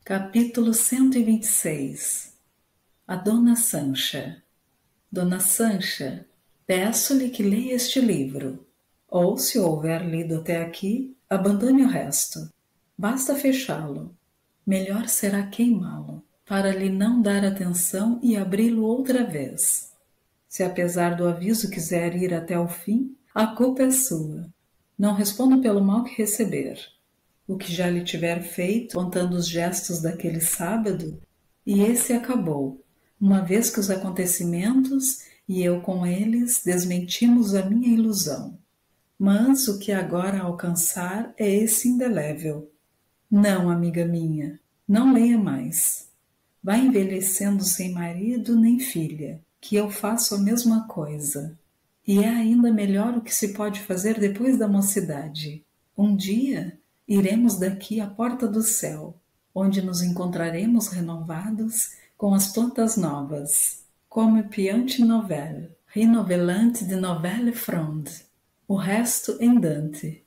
Capítulo 126. A Dona Sancha. Dona Sancha, peço-lhe que leia este livro. Ou, se houver lido até aqui, abandone o resto. Basta fechá-lo. Melhor será queimá-lo, para lhe não dar atenção e abri-lo outra vez. Se apesar do aviso quiser ir até o fim, a culpa é sua. Não responda pelo mal que receber. O que já lhe tiver feito, contando os gestos daquele sábado, e esse acabou, uma vez que os acontecimentos, e eu com eles, desmentimos a minha ilusão. Mas o que agora alcançar é esse indelével. Não, amiga minha, não leia mais. Vá envelhecendo sem marido nem filha, que eu faço a mesma coisa. E é ainda melhor o que se pode fazer depois da mocidade. Um dia iremos daqui à porta do céu, onde nos encontraremos renovados com as plantas novas, como piante novel, rinovelante de novelle fronde. O resto em Dante.